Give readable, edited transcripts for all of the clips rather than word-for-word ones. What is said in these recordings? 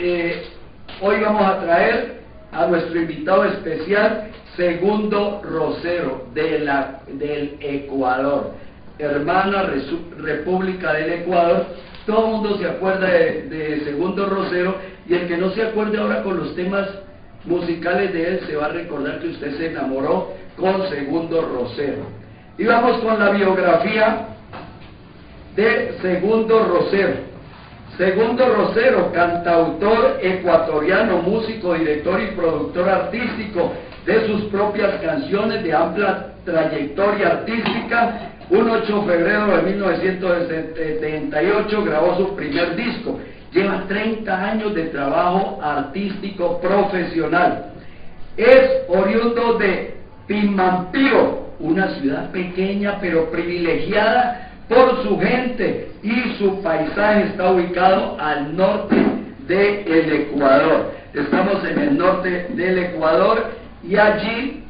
Hoy vamos a traer a nuestro invitado especial, Segundo Rosero, del Ecuador, hermana República del Ecuador. Todo el mundo se acuerda de Segundo Rosero, y el que no se acuerde ahora con los temas musicales de él, se va a recordar que usted se enamoró con Segundo Rosero. Y vamos con la biografía de Segundo Rosero. Segundo Rosero, cantautor ecuatoriano, músico, director y productor artístico de sus propias canciones, de amplia trayectoria artística. Un 8 de febrero de 1978 grabó su primer disco. Lleva 30 años de trabajo artístico profesional. Es oriundo de Pimampío, una ciudad pequeña pero privilegiada por su gente, y su paisaje está ubicado al norte del Ecuador. Estamos en el norte del Ecuador, y allí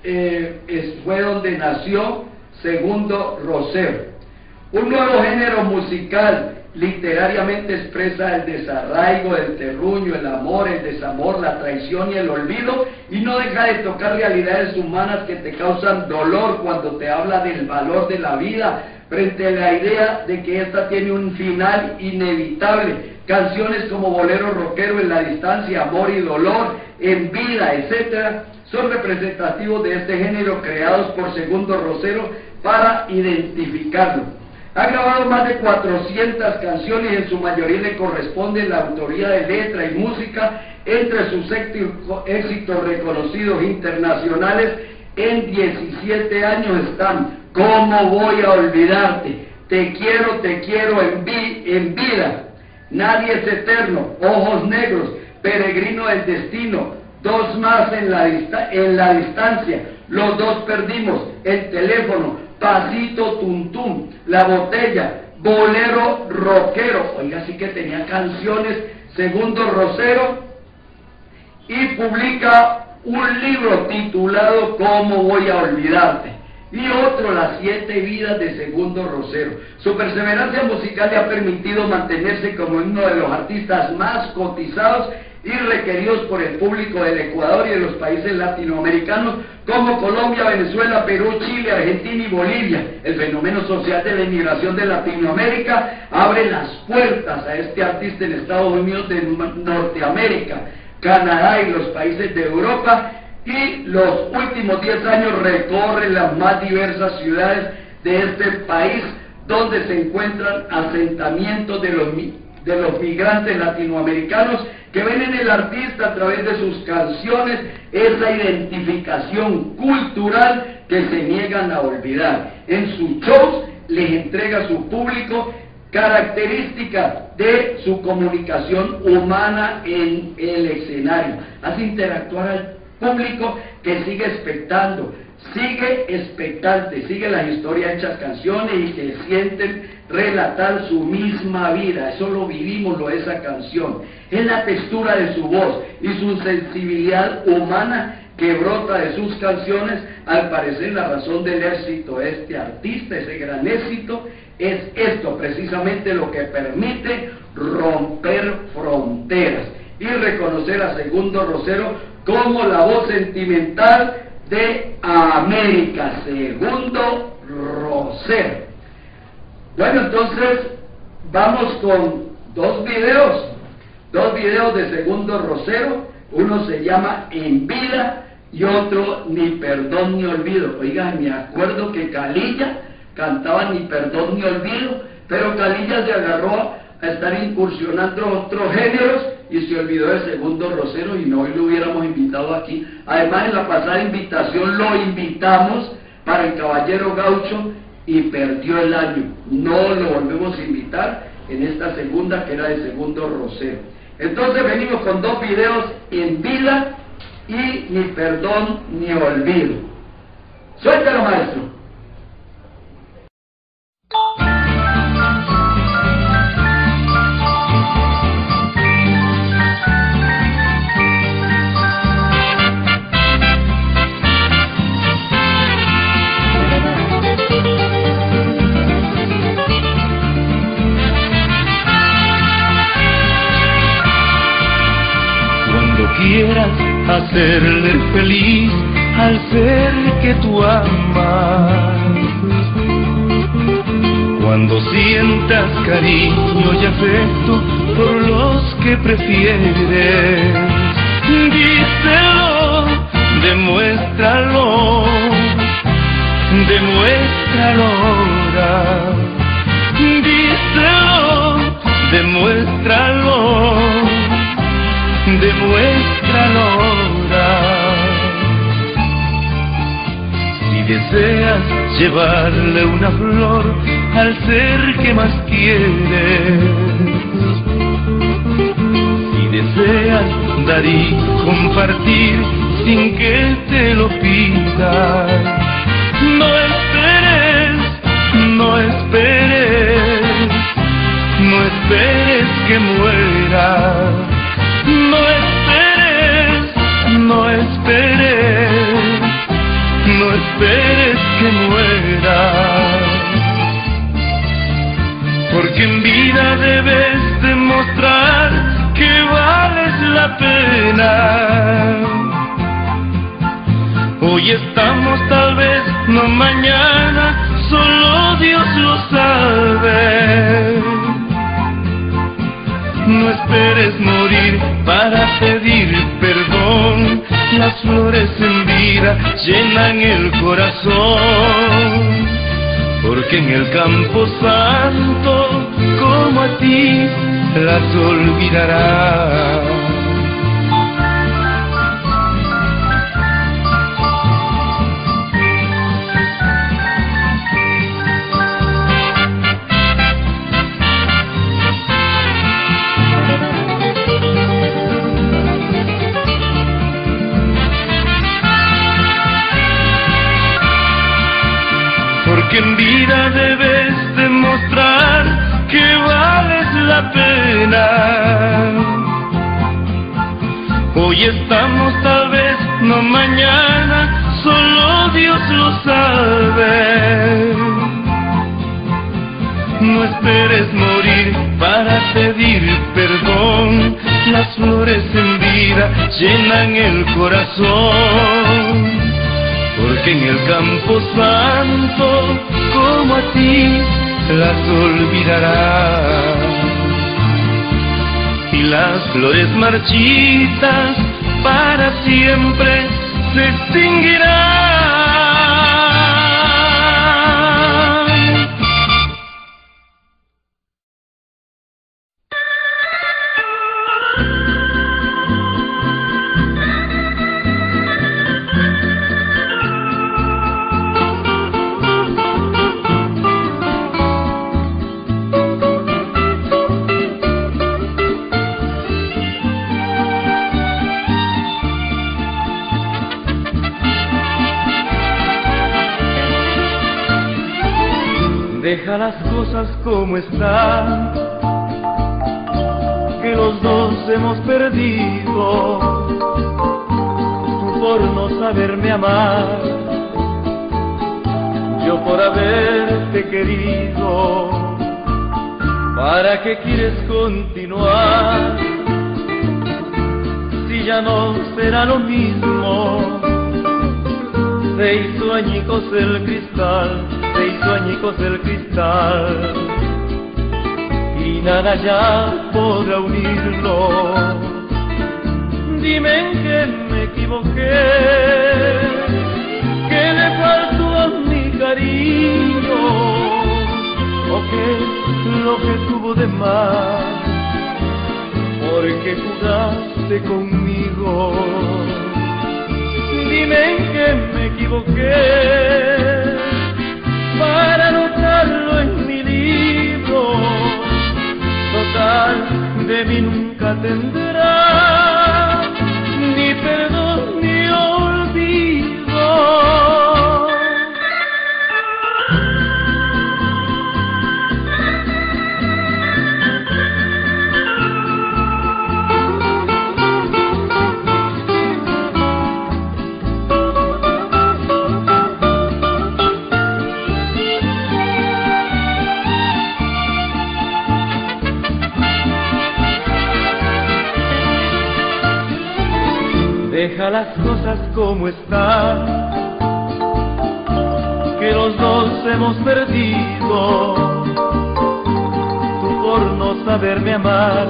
fue donde nació Segundo Rosero. Un nuevo género musical literariamente expresa el desarraigo, el terruño, el amor, el desamor, la traición y el olvido, y no deja de tocar realidades humanas que te causan dolor cuando te habla del valor de la vida frente a la idea de que esta tiene un final inevitable. Canciones como Bolero Rockero, En la Distancia, Amor y Dolor, En Vida, etc., son representativos de este género, creados por Segundo Rosero para identificarlo. Ha grabado más de 400 canciones, y en su mayoría le corresponde la autoría de letra y música. Entre sus éxitos reconocidos internacionales en 17 años están ¿Cómo voy a olvidarte?, Te quiero en vida, Nadie es eterno, Ojos negros, Peregrino del destino, Dos más en la distancia, Los dos perdimos, El teléfono, Pasito tum tum, La botella, Bolero Rockero. Oiga, sí que tenía canciones Segundo Rosero, y publica un libro titulado ¿Cómo voy a olvidarte?, y otro, Las 7 vidas de Segundo Rosero. Su perseverancia musical le ha permitido mantenerse como uno de los artistas más cotizados y requeridos por el público del Ecuador y de los países latinoamericanos como Colombia, Venezuela, Perú, Chile, Argentina y Bolivia. El fenómeno social de la inmigración de Latinoamérica abre las puertas a este artista en Estados Unidos de Norteamérica, Canadá y los países de Europa, y los últimos 10 años recorre las más diversas ciudades de este país, donde se encuentran asentamientos de los migrantes latinoamericanos, que ven en el artista, a través de sus canciones, esa identificación cultural que se niegan a olvidar. En sus shows les entrega a su público característica de su comunicación humana en el escenario. Hace interactuar al público, que sigue expectante, sigue las historias hechas canciones, y que sienten relatar su misma vida. Eso lo vivimos, lo de esa canción. Es la textura de su voz y su sensibilidad humana que brota de sus canciones. Al parecer, la razón del éxito de este artista, ese gran éxito, es esto precisamente, lo que permite romper fronteras y reconocer a Segundo Rosero como la voz sentimental de América. Segundo Rosero. Bueno, entonces vamos con dos videos de Segundo Rosero. Uno se llama En Vida y otro Ni Perdón ni Olvido. Oigan, me acuerdo que Calilla cantaba Ni Perdón ni Olvido, pero Calilla se agarró a estar incursionando otros géneros y se olvidó de Segundo Rosero, y no, hoy lo hubiéramos invitado aquí. Además, en la pasada invitación lo invitamos para el Caballero Gaucho y perdió el año. No lo volvemos a invitar en esta segunda, que era de Segundo Rosero. Entonces venimos con dos videos, En Vida y Ni Perdón ni Olvido. Suéltalo, maestro. quieras hacerle feliz al ser que tú amas. Cuando sientas cariño y afecto por los que prefieres, díselo, demuéstralo, demuéstralo ahora. Díselo, demuéstralo, demuéstralo ahora. Si deseas llevarle una flor al ser que más quieres, si deseas dar y compartir sin que te lo pidan, no esperes, no esperes, no esperes que muera, no esperes, no esperes, no esperes que muera, porque en vida debes demostrar que vales la pena. Hoy estamos, tal vez no mañana, solo Dios lo sabe. No esperes morir para pedir perdón, las flores en vida llenan el corazón, porque en el campo santo, como a ti, las olvidarás. Porque en vida debes demostrar que vales la pena. Hoy estamos, tal vez no mañana, solo Dios lo sabe. No esperes morir para pedir perdón, las flores en vida llenan el corazón, porque en el campo santo, como a ti, las olvidarás. Y las flores marchitas para siempre se extinguirán. Deja las cosas como están, que los dos hemos perdido. Tú por no saberme amar, yo por haberte querido. ¿Para qué quieres continuar? Si ya no será lo mismo. Se hizo añicos el cristal, se hizo añicos el cristal, y nada ya podrá unirlo. Dime en qué me equivoqué, qué le faltó a mi cariño, o qué es lo que tuvo de más, porque jugaste conmigo. Dime en qué me equivoqué, para anotarlo en mi libro. Total, de mí nunca tendrá ni perdón ni olvido. Deja las cosas como están, que los dos hemos perdido. Tú por no saberme amar,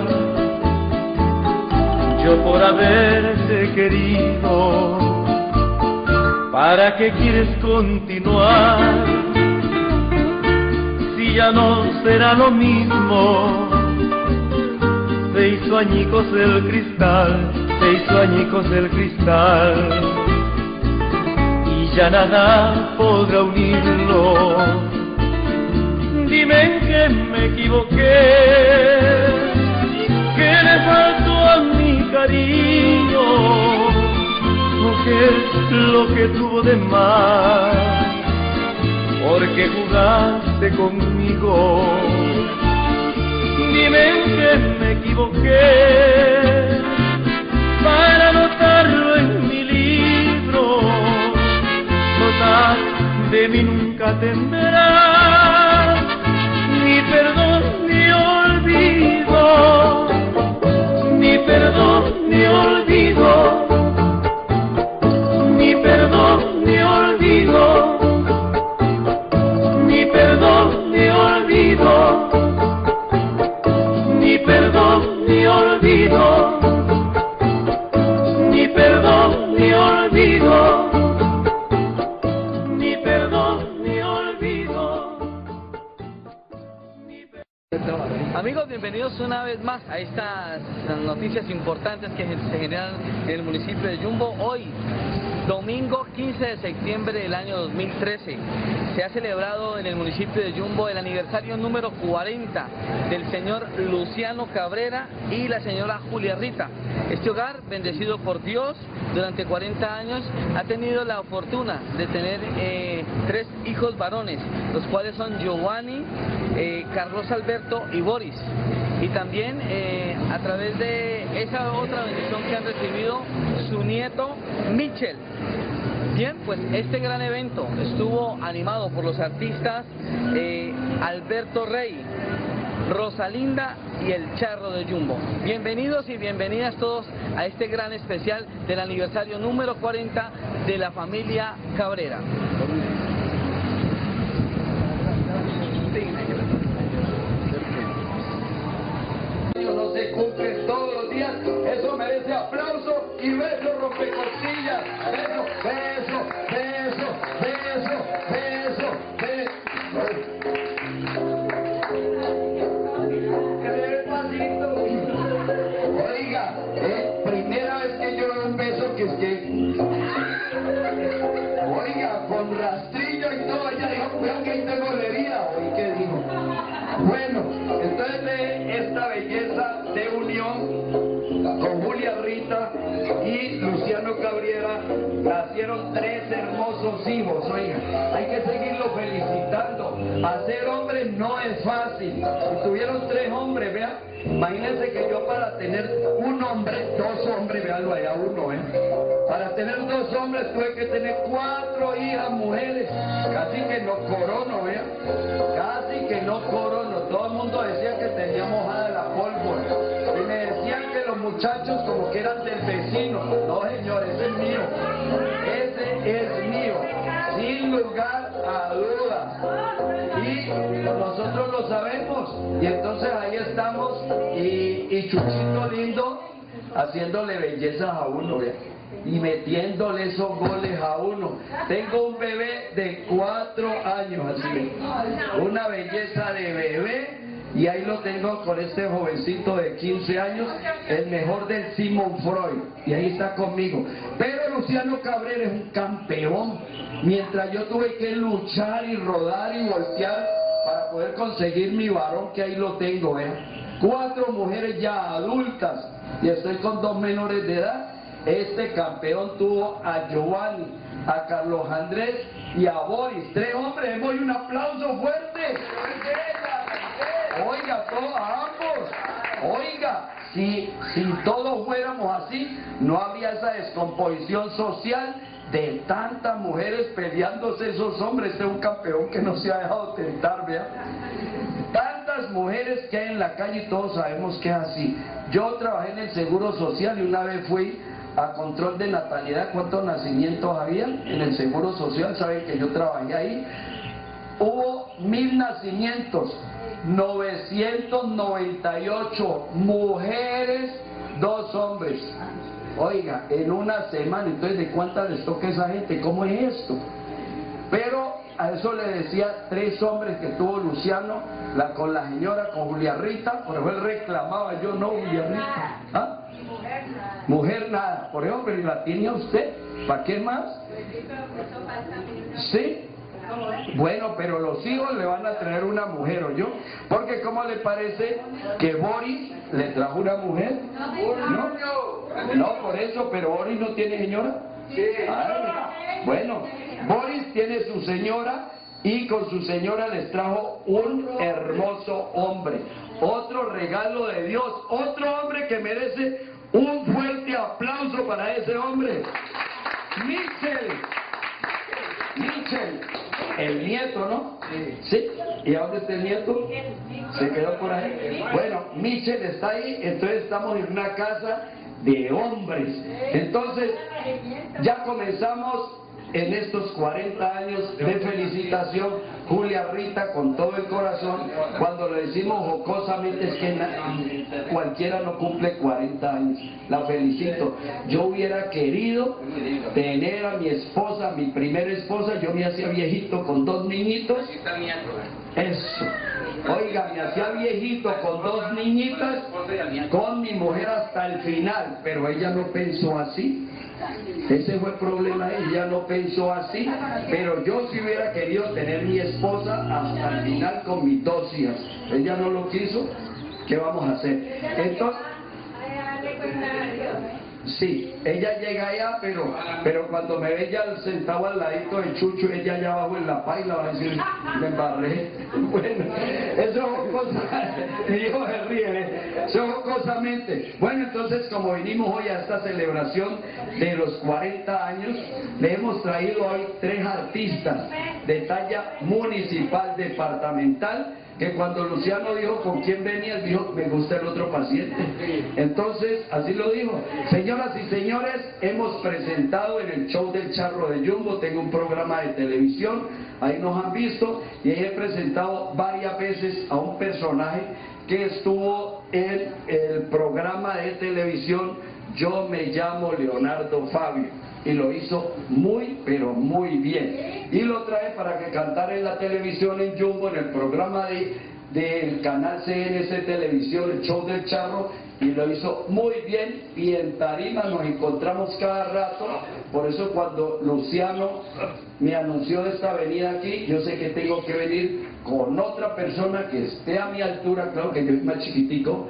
yo por haberte querido. ¿Para qué quieres continuar? Si ya no será lo mismo. Se hizo añicos el cristal, se hizo añicos el cristal, y ya nada podrá unirlo. Dime en qué me equivoqué, que le faltó a mi cariño, o qué es lo que tuvo de más, porque jugaste conmigo. Dime en qué me equivoqué, para anotarlo en mi libro. Notas de mí nunca tendrás, ni perdón ni olvido, ni perdón ni olvido, ni perdón ni olvido, ni perdón ni olvido, ni perdón ni olvido, ni perdón ni olvido, ni perdón ni olvido. Amigos, bienvenidos una vez más a estas noticias importantes que se generan en el municipio de Yumbo. Hoy, domingo 15 de septiembre del año 2013, se ha celebrado en el municipio de Yumbo el aniversario número 40 del señor Luciano Cabrera y la señora Julia Rita. Este hogar, bendecido por Dios durante 40 años, ha tenido la fortuna de tener 3 hijos varones, los cuales son Giovanni, Carlos Alberto y Boris. Y también a través de esa otra bendición que han recibido su nieto Michel. Bien, pues este gran evento estuvo animado por los artistas Alberto Rey, Rosalinda y el Charro de Yumbo. Bienvenidos y bienvenidas todos a este gran especial del aniversario número 40 de la familia Cabrera. No se cumple todos los días, eso merece aplauso y beso rompecostillas, beso, beso, beso, beso, beso, beso. Oiga, primera vez que yo doy un beso que es que, oiga, con rastrillo y todo, ella dijo, vean que ahí tengo herida, oye, ¿qué dijo? Bueno, entonces de esta belleza de unión con Julia Rita y Luciano Cabrera nacieron 3 hermosos hijos. Oiga, hay que seguirlo felicitando. Hacer hombres no es fácil. Y tuvieron 3 hombres, vean. Imagínense que yo para tener un hombre, 2 hombres, veanlo allá uno, para tener 2 hombres tuve que tener 4 hijas mujeres. Casi que no corono, vean. Casi que no corono. Todo el mundo decía que tenía mojada la pólvora. Y me decían que los muchachos como que eran del vecino. No, señor, ese es mío. Ese es mío. Sin lugar a dudas. Y nosotros lo sabemos. Y entonces ahí estamos. Y Chuchito lindo haciéndole bellezas a uno, ¿ve? Y metiéndole esos goles a uno. Tengo un bebé de 4 años, así, una belleza de bebé, y ahí lo tengo con este jovencito de 15 años, el mejor del Sigmund Freud, y ahí está conmigo. Pero Luciano Cabrera es un campeón, mientras yo tuve que luchar y rodar y voltear para poder conseguir mi varón, que ahí lo tengo, 4 mujeres ya adultas, y estoy con 2 menores de edad. Este campeón tuvo a Giovanni, a Carlos Andrés y a Boris. 3 hombres, démosle un aplauso fuerte. Oiga, todos a ambos. Oiga, si todos fuéramos así, no habría esa descomposición social de tantas mujeres peleándose esos hombres. Este es un campeón que no se ha dejado tentar, vea. Tantas mujeres que hay en la calle y todos sabemos que es así. Yo trabajé en el Seguro Social y una vez fui a control de natalidad, cuántos nacimientos había en el Seguro Social, saben que yo trabajé ahí, hubo 1000 nacimientos, 998 mujeres, 2 hombres. Oiga, en una semana. Entonces, ¿de cuántas les toca a esa gente? ¿Cómo es esto? Pero a eso le decía 3 hombres que tuvo Luciano, con la señora, con Julia Rita. Por eso él reclamaba, yo no, Julia Rita. ¿Ah? Mujer nada. Por eso, pero la tiene usted. ¿Para qué más? ¿Sí? Bueno, pero los hijos le van a traer una mujer, ¿o yo? Porque ¿cómo le parece que Boris le trajo una mujer? No, por eso, pero Boris no tiene señora. Ay, bueno, Boris tiene su señora y con su señora les trajo un hermoso hombre, otro regalo de Dios, otro hombre que merece un fuerte aplauso para ese hombre. Michel, el nieto, ¿no? Sí. ¿Y a dónde está el nieto? Se quedó por ahí. Bueno, Michel está ahí, entonces estamos en una casa de hombres. Entonces, ya comenzamos en estos 40 años de felicitación, Julia Rita, con todo el corazón. Cuando le decimos jocosamente, es que cualquiera no cumple 40 años. La felicito. Yo hubiera querido tener a mi esposa, mi primera esposa. Yo me hacía viejito con 2 niñitos. Eso. Oiga, me hacía viejito con 2 niñitas, con mi mujer hasta el final, pero ella no pensó así. Ese fue el problema, ella no pensó así, pero yo sí hubiera querido tener mi esposa hasta el final con mis 2 hijas. Ella no lo quiso, ¿qué vamos a hacer? Entonces, sí, ella llega allá, pero cuando me ve ya sentado al ladito de Chucho, ella allá abajo en la paila va a decir, me embarré. Bueno, eso es cosa, mi hijo se ríe, eso es jocosamente. Bueno, entonces, como vinimos hoy a esta celebración de los 40 años, le hemos traído hoy 3 artistas de talla municipal, departamental, que cuando Luciano dijo con quién venía, él dijo, me gusta el otro paciente. Entonces, así lo dijo. Señoras y señores, hemos presentado en el show del Charro de Jumbo, tengo un programa de televisión, ahí nos han visto, y ahí he presentado varias veces a un personaje que estuvo en el programa de televisión Yo me llamo Leonardo Fabio, y lo hizo muy, pero muy bien. Y lo trae para que cantara en la televisión en Jumbo, en el programa del canal CNC Televisión, el show del Charro, y lo hizo muy bien. Y en tarima nos encontramos cada rato. Por eso cuando Luciano me anunció de esta venida aquí, yo sé que tengo que venir con otra persona que esté a mi altura, claro que yo soy más chiquitico,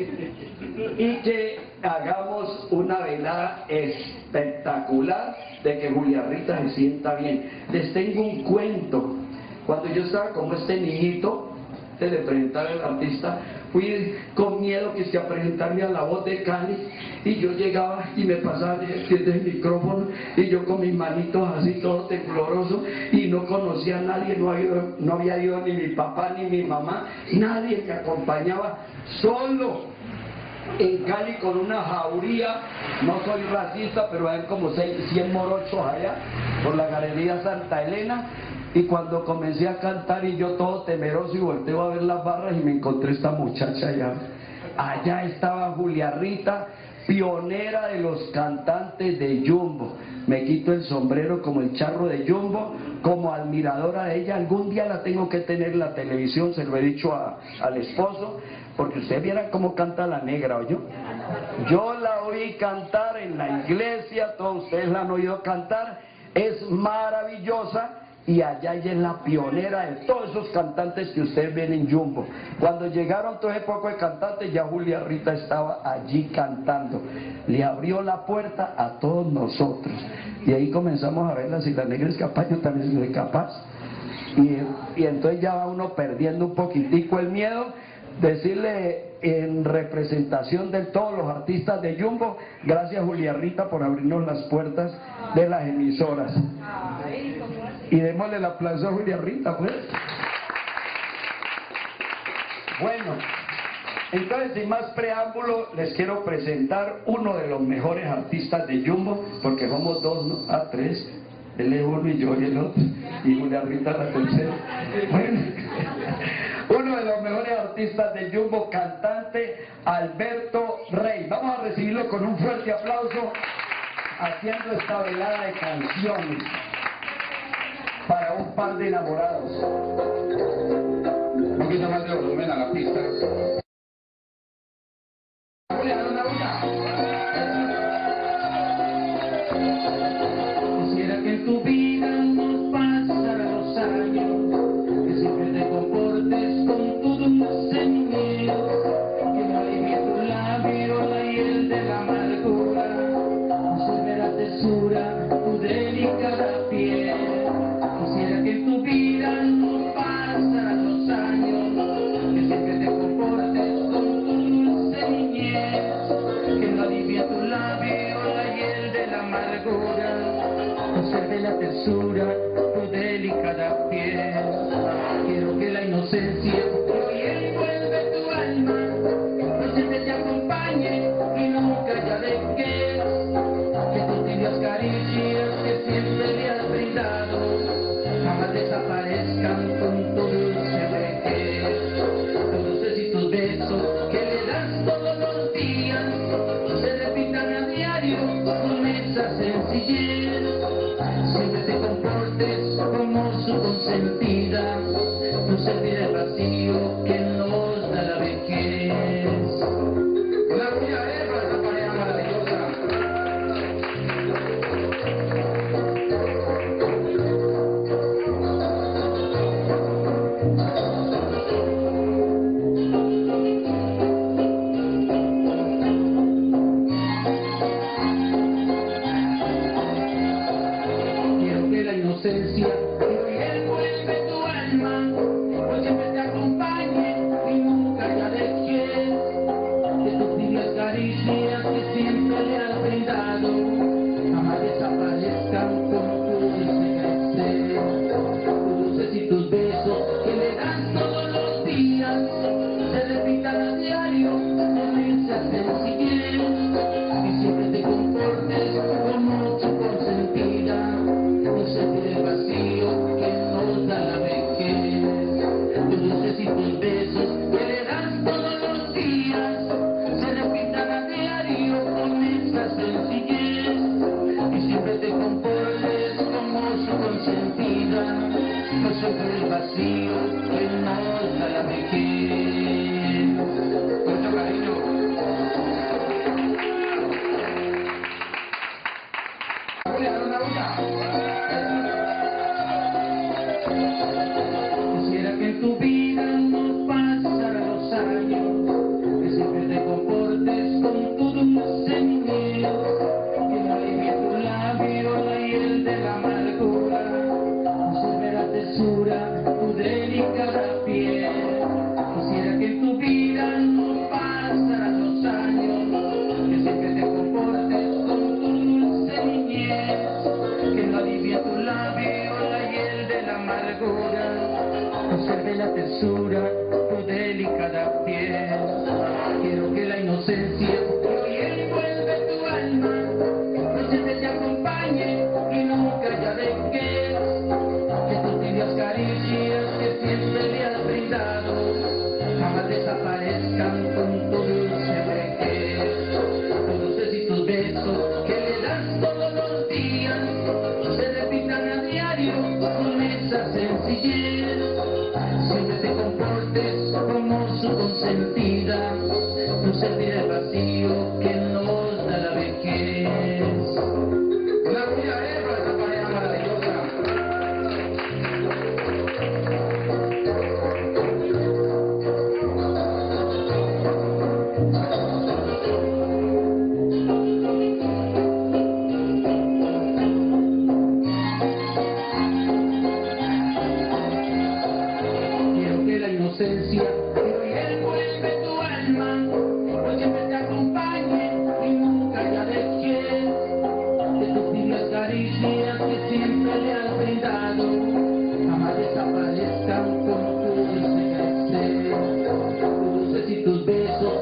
y que hagamos una velada espectacular de que Julia Rita se sienta bien. Les tengo un cuento. Cuando yo estaba como este niñito, de presentar al artista, fui con miedo que sea a presentarme a La Voz de Cali, y yo llegaba y me pasaba desde el micrófono, y yo con mis manitos así todo tembloroso, y no conocía a nadie, no había ido ni mi papá ni mi mamá, nadie me acompañaba, solo en Cali con una jauría. No soy racista, pero hay como 100 morochos allá por la Galería Santa Elena. Y cuando comencé a cantar y yo todo temeroso y volteo a ver las barras y me encontré esta muchacha allá. Allá estaba Julia Rita, pionera de los cantantes de Jumbo. Me quito el sombrero como el Charro de Jumbo, como admiradora de ella. Algún día la tengo que tener en la televisión, se lo he dicho al esposo, porque ustedes vieran cómo canta la negra, ¿oyó? Yo la oí cantar en la iglesia, todos ustedes la han oído cantar, es maravillosa. Y allá ella es la pionera de todos esos cantantes que ustedes ven en Jumbo. Cuando llegaron todo ese poco de cantantes, ya Julia Rita estaba allí cantando. Le abrió la puerta a todos nosotros. Y ahí comenzamos a verla, si la negra es capaz, yo también soy capaz. Y entonces ya va uno perdiendo un poquitico el miedo. Decirle en representación de todos los artistas de Jumbo, gracias Julia Rita por abrirnos las puertas de las emisoras. Y démosle el aplauso a Julia Rita, pues. Bueno, Entonces, sin más preámbulo, les quiero presentar uno de los mejores artistas de Jumbo, porque somos dos, ¿no? Ah, tres. Él es uno y yo y el otro, y Julia Rita la tercera. Bueno, uno de los mejores artistas de Jumbo, cantante Alberto Rey. Vamos a recibirlo con un fuerte aplauso, haciendo esta velada de canciones para un par de enamorados. Un poquito más de volumen a la pista. Quisiera que en tu vida no pasaran los años, que siempre te comportes con tu dulce niñez, que no alivie tu labio la hiel de la amargura, conserve la tesura tu delicada piel. Quisiera que en tu vida no pasaran los años, que siempre te comportes con tu dulce niñez, que no alivie tu labio la hiel de la amargura, conserve la tersura tu delicada piel. Quiero que la inocencia que hoy envuelve tu alma no siempre te acompañe y nunca ya dejes que tus tibias caricias que siempre le has brindado jamás desaparezcan con tu dulce vejez. Tus luces y tus besos que le das todos los días se repitan a diario con esa sencillez. Siempre te comportes como su consentida, no sentir el vacío que nos da la vejez. Una bulla para esta pareja maravillosa. Quiero que la inocencia que hoy envuelve tu alma pues siempre te acompañe y nunca ya dejes que tus tibias caricias que siempre le has brindado jamás desaparezcan con tu dulce crecer. Tus luces y tus besos que le das todos los días se repitan a diario con esa sencillez. Y siempre te comportes como su consentida, no sentir el vacío que nos da la vejez. Tus luces y tus besos que le das todos los días se repitan a diario con esa sencillez. Y siempre te comportes como su consentida, no sentir el vacío que nos da la vejez. Mucho cariño. Una bulla. Quisiera que en tu vida no pasaran los años, que siempre te comportes con tu dulce niñez, que no alivie tu labio la hiel de la amargura, conserve la tesura tu delicada piel. Quisiera que en tu vida no pasaran los años, que siempre te comportes con tu dulce niñez, que no alivie tu labio la hiel de la amargura, conserve la tersura tu delicada piel. Quiero que la inocencia que hoy envuelve tu alma no siempre te acompañe y nunca ya dejes que tus tibias caricias que siempre le has brindado jamás desaparezcan con tu dulce vejez. Tus luces y tus besos que le das todos los días se repitan a diario con esa sencillez. Siempre te comportes como su consentida, no sentir el vacío que nos da la vejez. Una bulla para esta pareja maravillosa. Quiero que la inocencia que hoy envuelve tu alma pues siempre te acompañe y nunca ya dejes que tus tibias caricias que siempre le has brindado jamás desaparezcan con tu dulce crecer. Tus luces y tus besos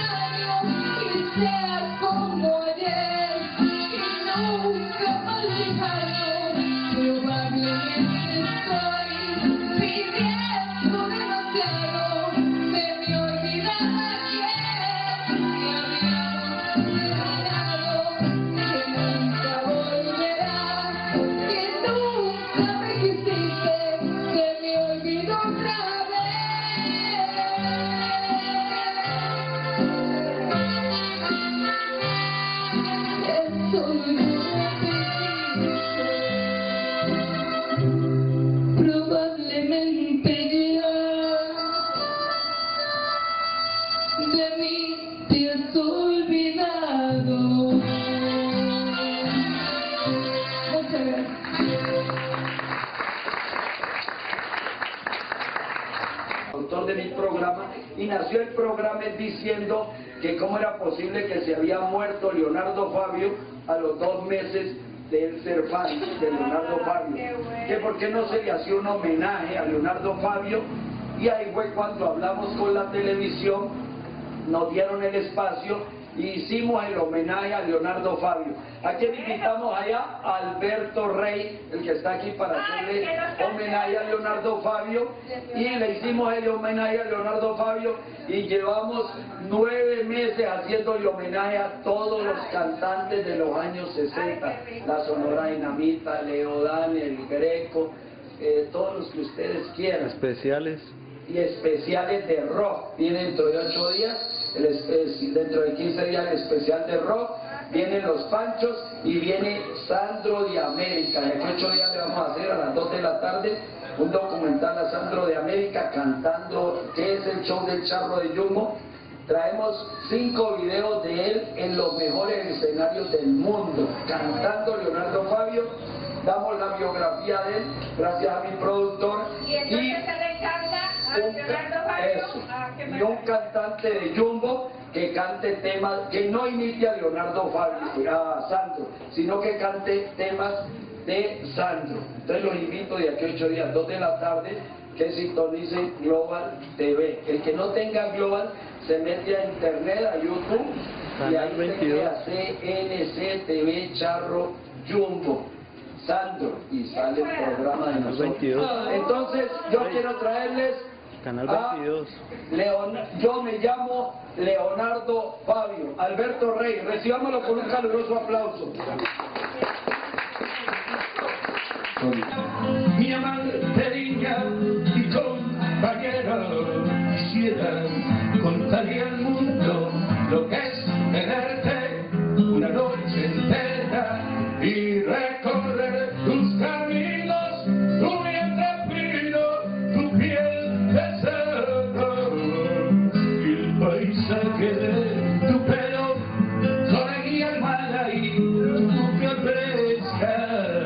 Autor de mi programa, y nació el programa diciendo que cómo era posible que se había muerto Leonardo Fabio a los 2 meses de él ser fan de Leonardo Fabio, que por qué no se le hacía un homenaje a Leonardo Fabio, y ahí fue cuando hablamos con la televisión, nos dieron el espacio y hicimos el homenaje a Leonardo Fabio. ¿A quién invitamos allá? A Alberto Rey, el que está aquí para hacerle homenaje a Leonardo Fabio, y le hicimos el homenaje a Leonardo Fabio y llevamos 9 meses haciéndole homenaje a todos los cantantes de los años 60, la Sonora Dinamita, Leo Dan, el Greco, todos los que ustedes quieran. Especiales. Y especiales de rock. Viene dentro de 8 días, dentro de 15 días el especial de rock, vienen los Panchos y viene Sandro de América. En 8 días le vamos a hacer a las 2 de la tarde un documental a Sandro de América cantando qué es el show del Charro de Jumbo. Traemos 5 videos de él en los mejores escenarios del mundo, cantando Leonardo Fabio. Damos la biografía de él, gracias a mi productor. Y entonces se le encanta a Leonardo Fabio. Y un cantante de Jumbo que cante temas, que no imite a Leonardo Fabio, a Sandro, sino que cante temas de Sandro. Entonces los invito de aquí a 8 días, 2 de la tarde, que sintonicen Global TV. El que no tenga Global se mete a internet, a YouTube, y ahí se queda CNC TV Charro Jumbo Sandro, y sale el programa de nosotros. 22. Entonces yo quiero traerles Canal 22. Yo me llamo Leonardo Fabio. Alberto Rey, recibámoslo con un caluroso aplauso. Mi amante niña y compañera, quisiera contarle al mundo lo que es tenerte una noche entera y recorrer tus caminos, tu vientre fino, tu piel de cerdo y el paisaje de tu pelo, con y el mar ahí, tu piel fresca.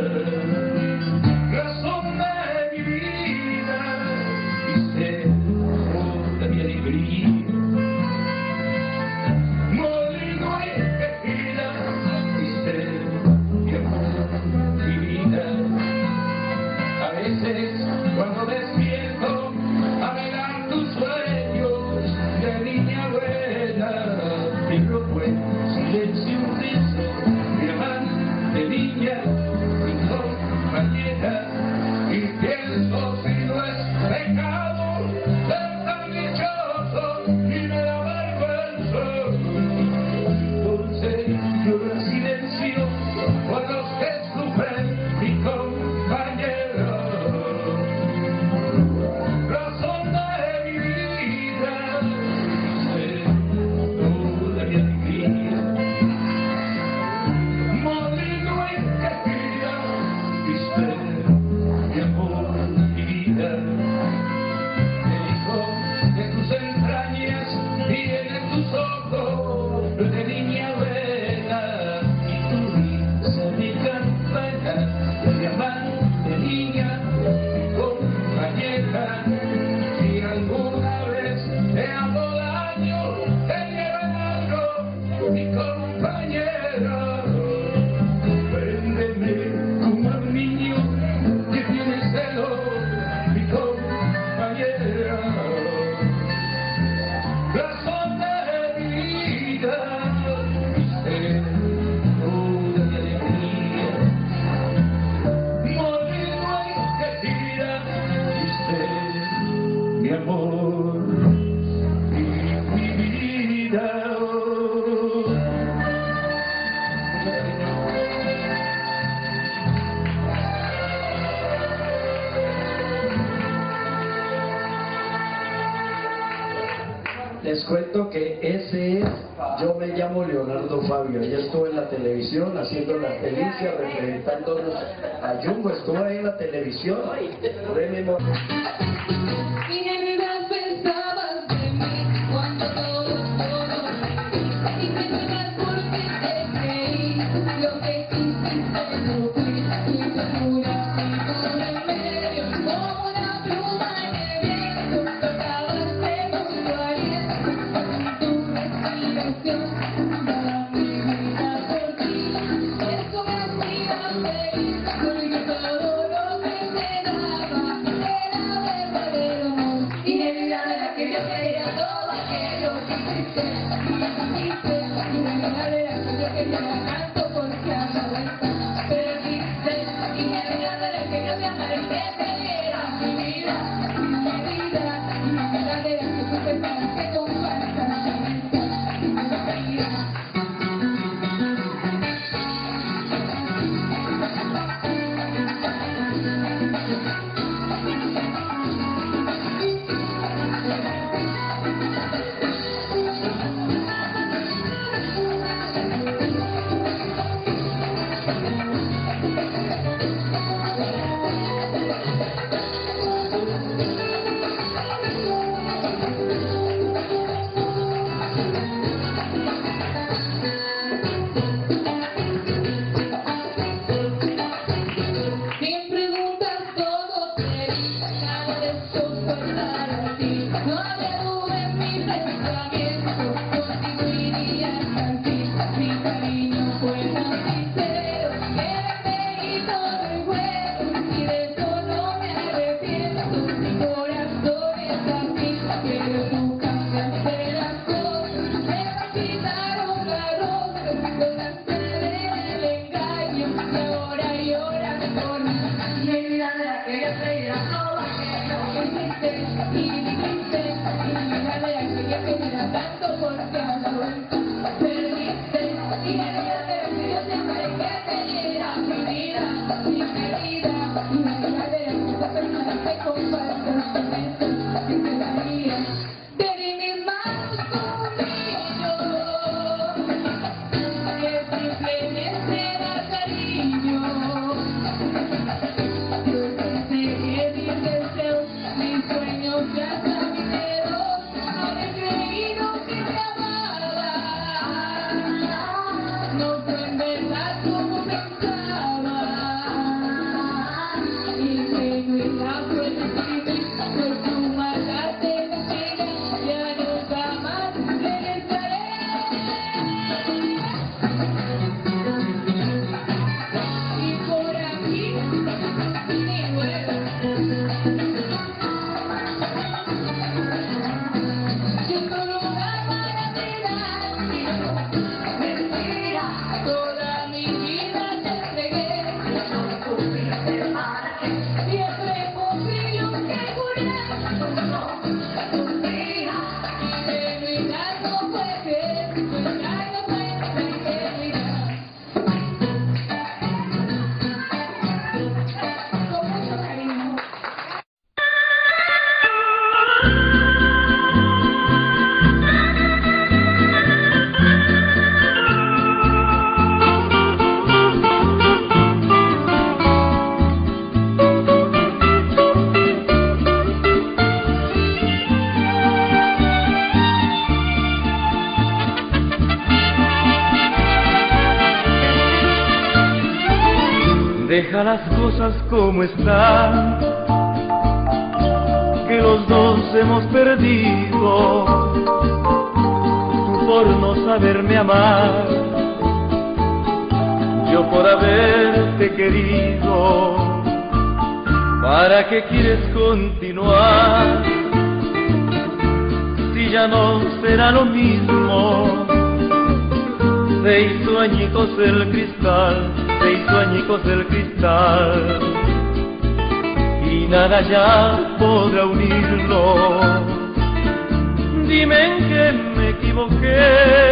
Cuando despierto a velar tus sueños de niña buena, Les cuento que ese es, yo me llamo Leonardo Fabio, ya estuve en la televisión haciendo las delicias, representándonos a Jumbo, estuve ahí en la televisión, Y en verdad pensabas de mí cuando todo y me miras porque te creí lo que quisiste no fui y te jura sin remedio como una pluma en el viento tocabas de tu aliento tu respiración daba mi vida por ti eso me hacía feliz porque todo lo que te daba era verdadero amor y en vida de la que yo quería todo aquello que hiciste y en vida de la que yo quería tanto porque a la vuelta perdiste y en vida de la que yo te amaré que te diera mi vida y en vida de la que tú pensabas que compartas y mentira. Sin preguntas todo te di, nada de soportar a ti. No había duda en mi pensamiento, contigo iría hasta ti. Mi cariño fue tan sincero, que me hizo muy bueno y de eso no me arrepiento. Mi corazón es así, pero tú cambiaste las cosas, me quitaron la rosa, lograste el engaño y ahora lloras por mí. Y en vida de la que yo creía todo aquello que hiciste y dijiste y en vida de la que yo quería tanto porque a la vuelta perdiste y en vida de la que yo te amaré que te diera mi vida y querida y en vida de la que esa persona te compartas momentos que te daría te di mis manos conmigo que simplemente da cariño. Yo pensé que mis deseos, mis sueños ya caminaron, había creído que te amaba. No fue en verdad como pensaba. Ingenuidad fue decirme, pues tu maldad te castiga, ya nunca más regresaré. Y por aquí ni vuelvo. Yo solo daba la vida, mentira, toda mi vida te entregué. No supiste para qué, siempre cumplí lo que juré. Mentira, ingenuidad no fue ser, tu engaño fue la ingenuidad. Con mucho cariño. Deja las cosas como están, que los dos hemos perdido. Tú por no saberme amar, yo por haberte querido. ¿Para qué quieres continuar? Si ya no será lo mismo, se hizo añicos el cristal, se hizo añicos el cristal, y nada ya podrá unirlo. Dime en qué me equivoqué,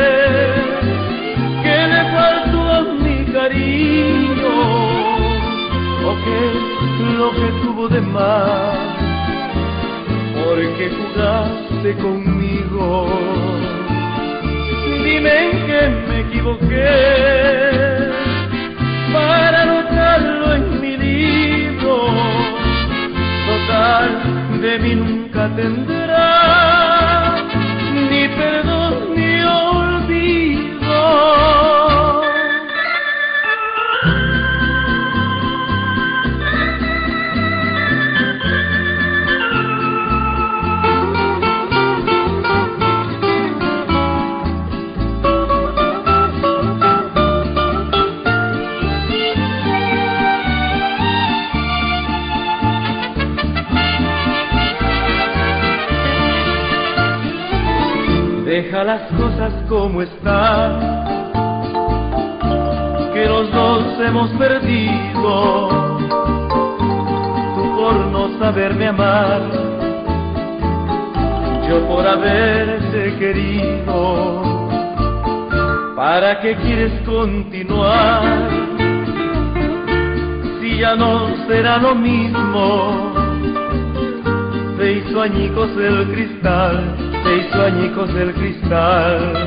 que le faltó a mi cariño, o qué es lo que tuvo de más, porque jugaste conmigo. Dime en qué me equivoqué, para anotarlo en mi libro. Total, de mí nunca tendrá ni perdón ni olvido. Deja las cosas como están, que los dos hemos perdido. Tú por no saberme amar, yo por haberte querido. ¿Para qué quieres continuar? Si ya no será lo mismo. Se hizo añicos el cristal, se hizo añicos el cristal,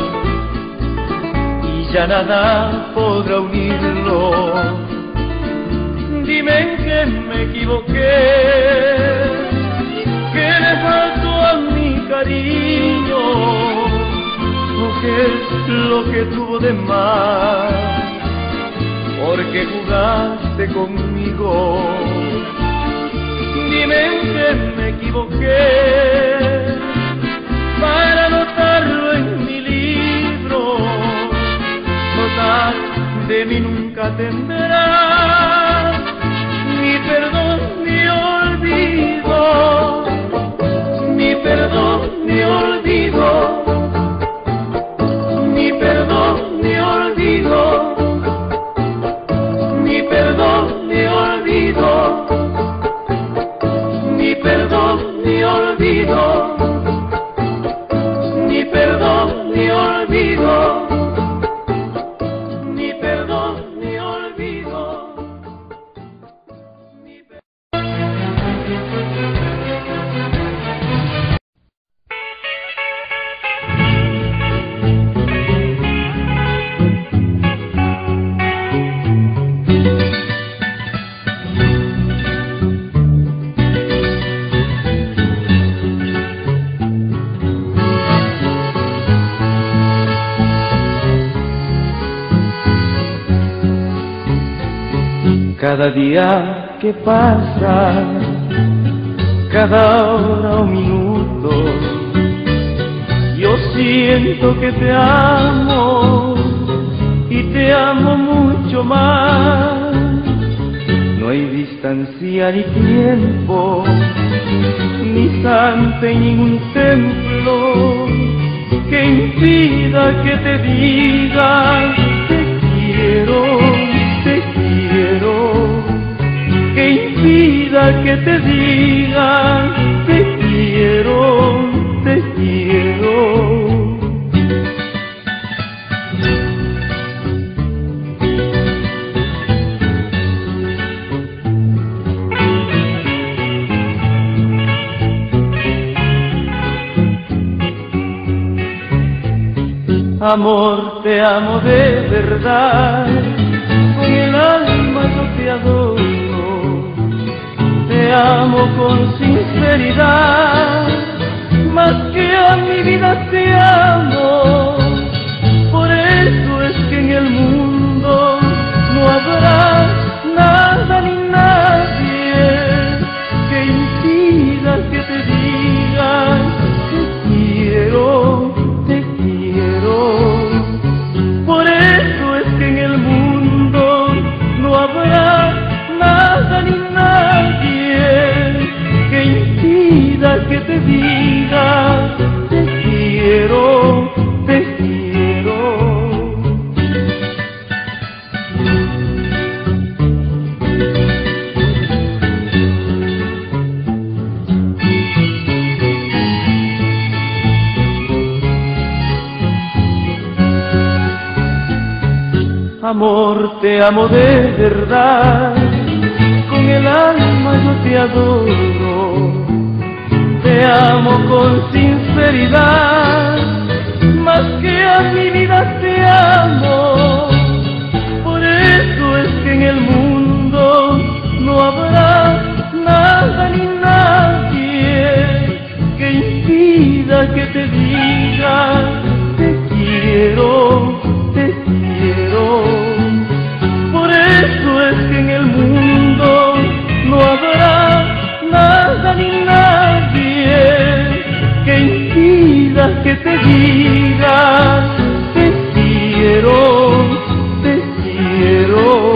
y ya nada podrá unirlo. Dime en qué me equivoqué, que le faltó a mi cariño, o qué es lo que tuvo de más, porque jugaste conmigo. Dime en qué me equivoqué, para anotarlo en mi libro. Total, de mí nunca tendrás ni perdón ni olvido, ni perdón ni olvido, ni perdón ni olvido, ni perdón ni olvido, ni perdón ni olvido, ni perdón ni olvido, ni perdón ni olvido, ni Cada día que pasa, cada hora o minuto, yo siento que te amo y te amo mucho más. No hay distancia ni tiempo, ni santo en ningún templo que impida que te diga te quiero, que impida que te diga te quiero, te quiero. Amor, te amo de verdad, con el alma yo te adoro, te amo con sinceridad, más que a mi vida te amo. Por eso es que en el mundo no habrá nada ni nadie que impida que te diga te quiero, te quiero. Por eso es que en el mundo no habrá nada ni nadie que impida que te diga te quiero, te Amor, te amo de verdad, con el alma yo te adoro. Te amo con sinceridad, más que a mi vida te amo. Por eso es que en el mundo no habrá nada ni nadie que impida que te diga te quiero, te quiero. Por eso es que en el mundo no habrá nada ni nadie que impida que te diga te quiero, te quiero.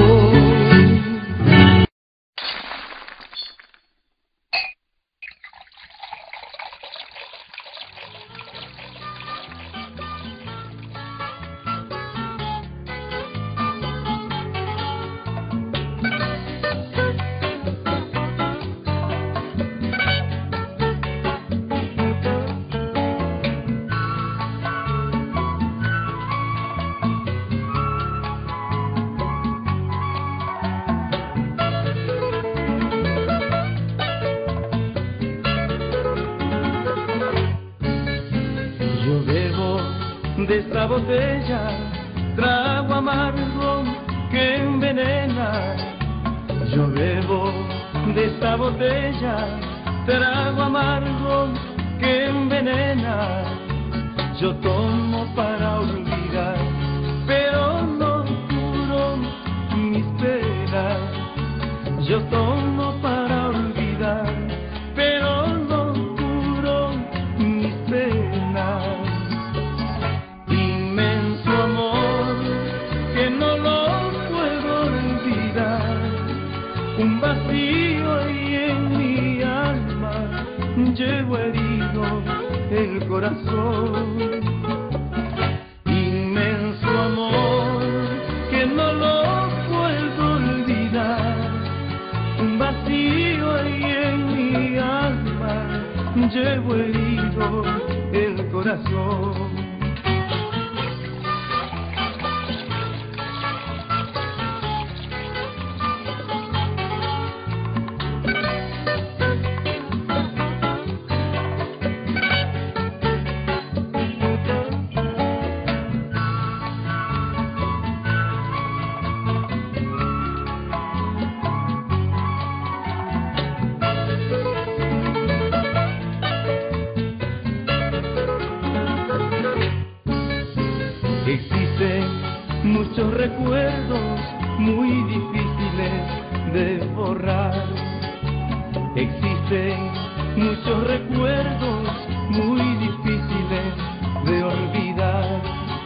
De esta botella, trago amargo que envenena. Yo bebo de esta botella, trago amargo que envenena. Yo tomo para olvidar, pero no curo mis penas. Yo tomo para olvidar, pero no curo mis penas. Un vacío ahí en mi alma, llevo herido el corazón. Inmenso amor que no lo puedo olvidar. Un vacío ahí en mi alma, llevo herido el corazón. Existen muchos recuerdos muy difíciles de borrar. Existen muchos recuerdos muy difíciles de olvidar.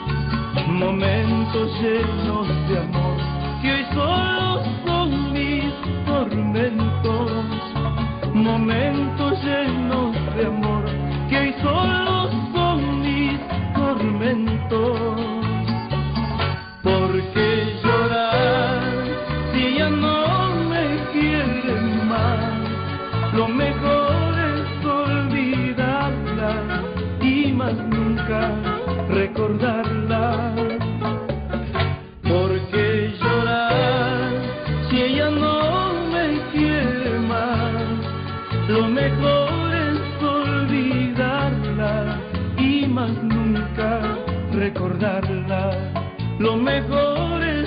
Momentos llenos de amor que hoy solo son mis tormentos. Momentos llenos de amor que hoy solo son mis tormentos. ¿Por qué llorar si ella no me quiere más? Lo mejor es olvidarla y más nunca recordarla. ¿Por qué llorar si ella no me quiere más? Lo mejor es olvidarla y más nunca recordarla. Lo mejor es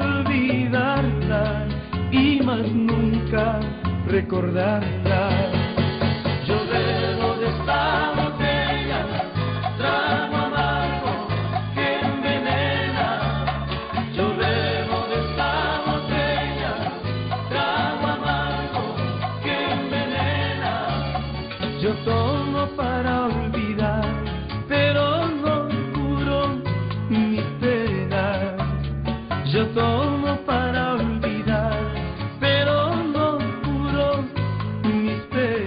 olvidarla y más nunca recordarla. Yo bebo de esta botella, trago amargo que envenena. Yo bebo de esta botella, trago amargo que envenena. Yo tomo para olvidar, pero no curo mis penas. Yo tomo para olvidar, pero no curo mis penas.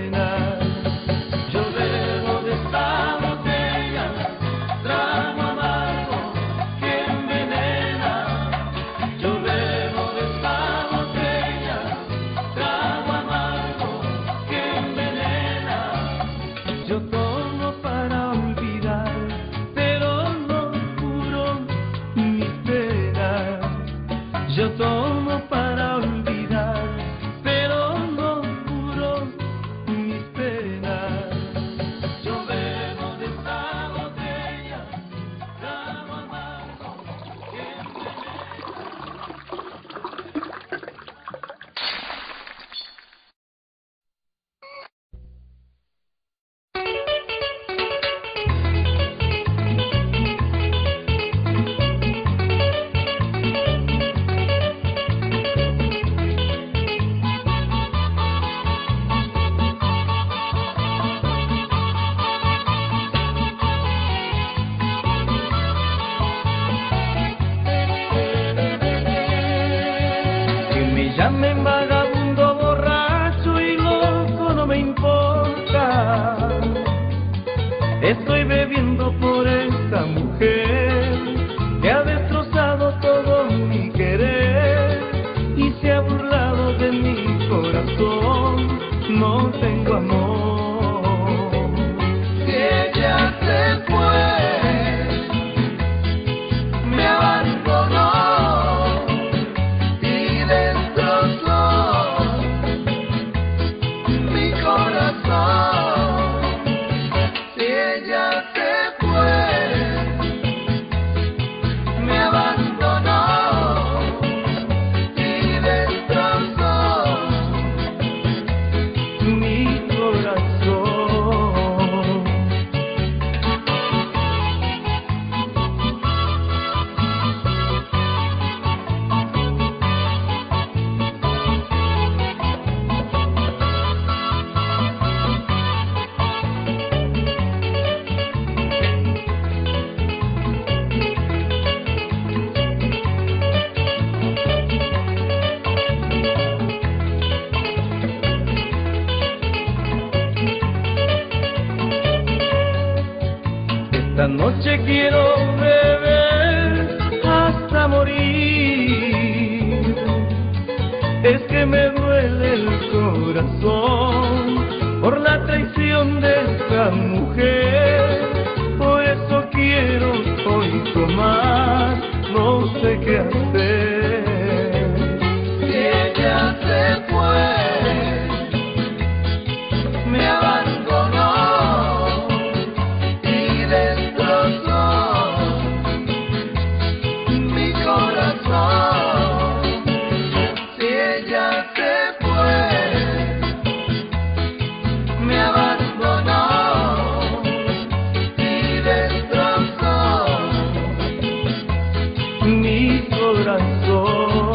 llamen vagabundo, borracho y loco, no me importa. Estoy bebiendo por esta mujer que ha destrozado todo mi querer y se ha burlado de mi corazón. No tengo amor. Si ella se fue, me abandonó y destrozó mi corazón. Si ella se fue, me abandonó y destrozó Mi corazón. Esta noche quiero beber hasta morir. Es que me duele el corazón por la traición de esta mujer. Por eso quiero hoy tomar, no sé qué hacer. Si ella se fue, me abandonó y destrozó mi corazón. Si ella se fue, me abandonó y destrozó Mi corazón.